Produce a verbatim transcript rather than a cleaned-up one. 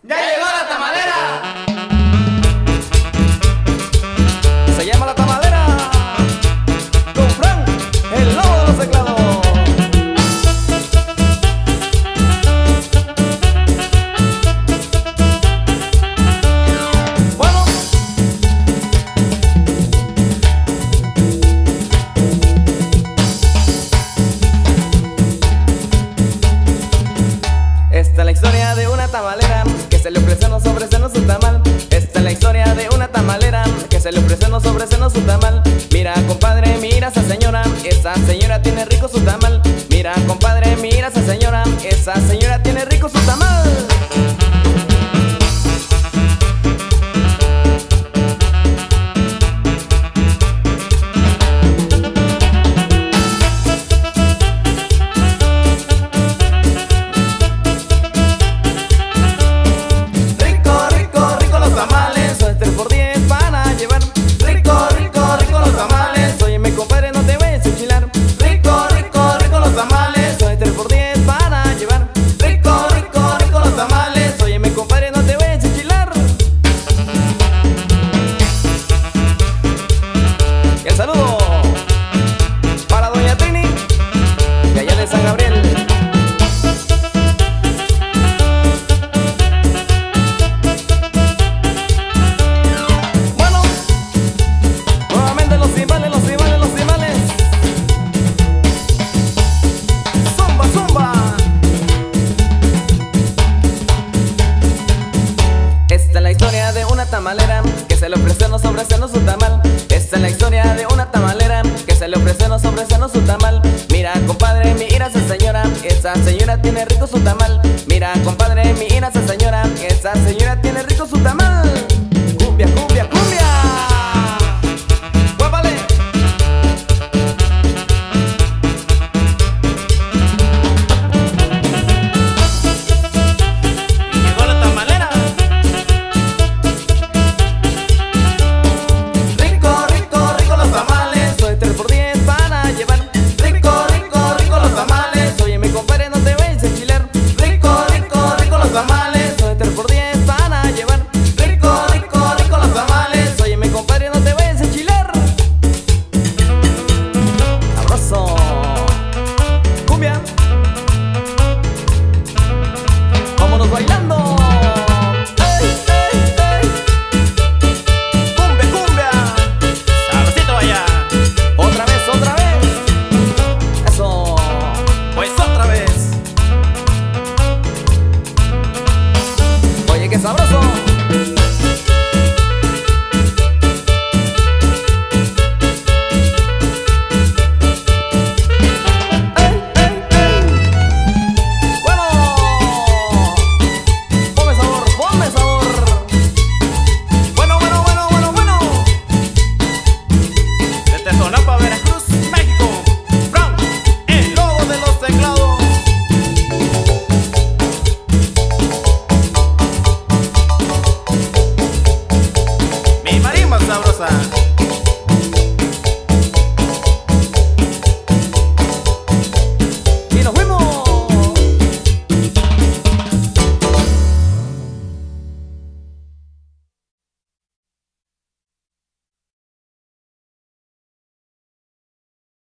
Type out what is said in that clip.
¡Ya llegó la tamalera! Se llama La Tamalera, con Fran, el lobo de los teclados. Bueno, esta es la historia de una tamalera que se le ofrece no sobre seno su tamal. Esta es la historia de una tamalera que se le ofrece no sobre seno su tamal. Mira, compadre, mira esa señora, esa señora tiene rico su tamal. Mira, compadre, mira esa señora, esa señora tiene rico su tamal. El saludo para doña Trini, de allá de San Gabriel. Bueno, nuevamente los timbales, los timbales, los timbales. Zumba, zumba. Esta es la historia de una tamalera que se le ofrece no sobre seno su tamal. Esta es la historia de una tamalera que se le ofrece no sobre seno su tamal.